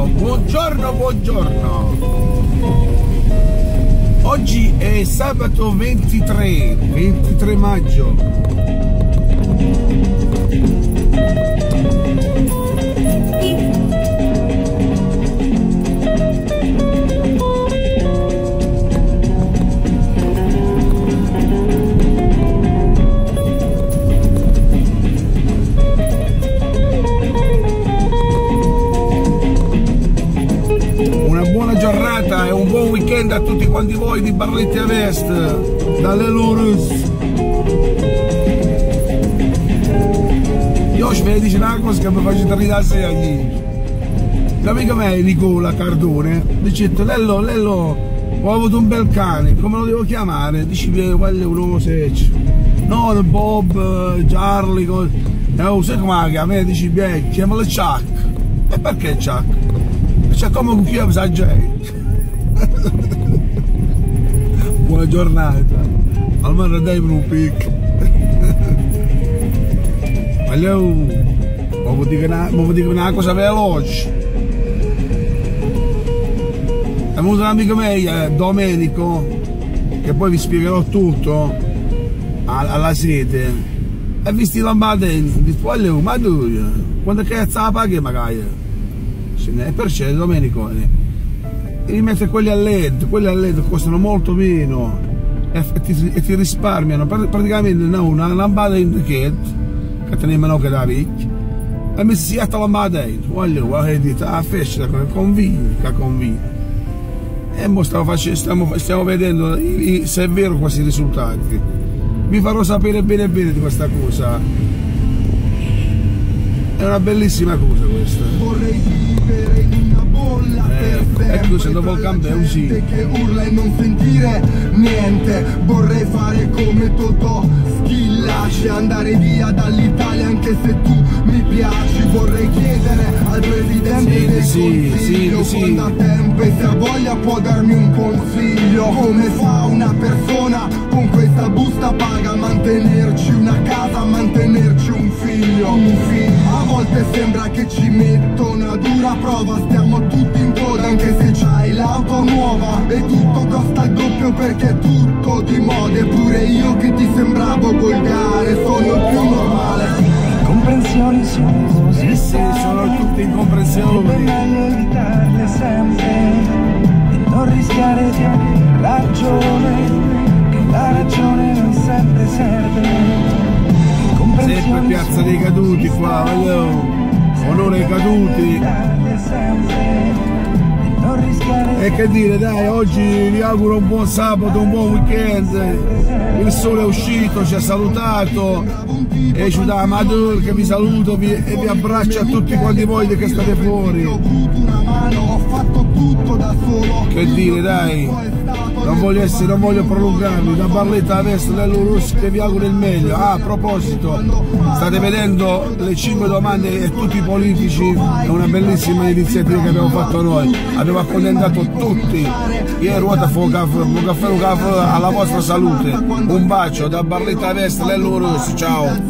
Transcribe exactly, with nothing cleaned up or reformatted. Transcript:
buongiorno, buongiorno, buongiorno. Oggi è sabato ventitré maggio. Giornata e un buon weekend a tutti quanti voi di Barletta Est, dalle Lurus. Io ci vedo dice una cosa che mi faccio ridere ieri. L'amico me Nicola Cardone dice: Lello, Lello, ho avuto un bel cane, come lo devo chiamare? Dici che quello è un uomo seccio. No, Bob, Charlie, cos... eh, oh, sai come la chiama? Dici beh, chiamalo Chuck. E perché Chuck? C'è come un chiamo sa gente. Buona giornata, almeno dai un picco. Ma io mi dico una cosa veloce. È venuto un amico mio, Domenico, che poi vi spiegherò tutto alla sete. E visti la dentro, dico, ma tu, quando cazzo la paghi magari? E perciò Domenico e li mette quelli a L E D, quelli a L E D costano molto meno e, e, ti, e ti risparmiano praticamente no, una lampada in che che teniamo che da ricchi e mi si atta lampada dentro, voglio guarda a festa convinta convinta e mo stiamo, facendo, stiamo, stiamo vedendo se è vero questi risultati. Vi farò sapere bene bene di questa cosa, è una bellissima cosa questa. Vorrei vivere in una bolla eh, per ecco, se dopo il campo è un sì. Che urla e non sentire niente. Vorrei fare come Totò, chi lasci andare via dall'Italia anche se tu mi piaci. Vorrei chiedere al presidente sì, del sì, consiglio sì, quando ha tempo e se ha voglia può darmi un consiglio. Come fa una persona con questa busta paga a mantenerci una casa, a mantenerci un figlio, un figlio. A volte sembra che ci mettono a dura prova, stiamo tutti in coda anche se c'hai l'auto nuova e tutto costa il doppio perché è tutto di moda. Eppure io che ti sembravo volgare sono il più normale. Comprensioni sono sì, sì, sono tutte incomprensioni. È meglio evitarle sempre e non rischiare di avere ragione, che la ragione non sempre serve. Sempre Piazza dei Caduti qua, voglio onore ai caduti. E che dire, dai, oggi vi auguro un buon sabato, un buon weekend. Il sole è uscito, ci ha salutato e ci dà Madur che vi saluto vi, e vi abbraccio a tutti quanti voi che state fuori. Che dire, dai, non voglio essere, non voglio prolungarmi. Da Barletta Est dell'Urus che vi auguro il meglio. Ah, a proposito, state vedendo le cinque domande e tutti i politici, è una bellissima iniziativa che abbiamo fatto noi. Abbiamo accontentato tutti. Ieri ruota fu caffè, caffè alla vostra salute. Un bacio da Barletta Est dell'Urus, ciao.